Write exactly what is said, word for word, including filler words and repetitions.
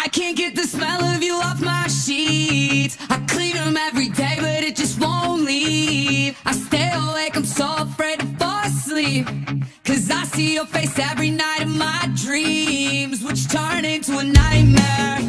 I can't get the smell of you off my sheets. I clean them every day, but it just won't leave. I stay awake, I'm so afraid to fall asleep, 'cause I see your face every night in my dreams, which turn into a nightmare.